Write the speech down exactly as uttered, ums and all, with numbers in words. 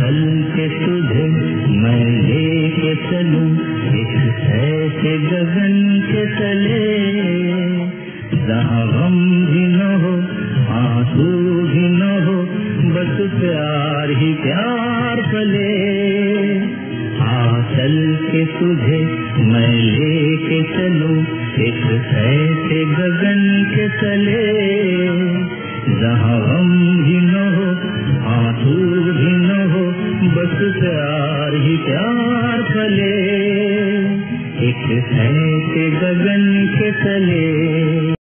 चल के तुझे मैं लेके चलूं एक ऐसे गगन के तले, जहाँ गम भी न हो आंसू भी न हो, बस प्यार ही प्यार पले। आ चल के तुझे मैं लेके चलूं एक ऐसे गगन के तले, जहाँ गम भी न हो आंसू भी न हो, बस प्यार ही प्यार पले। एक ऐसे गगन के तले।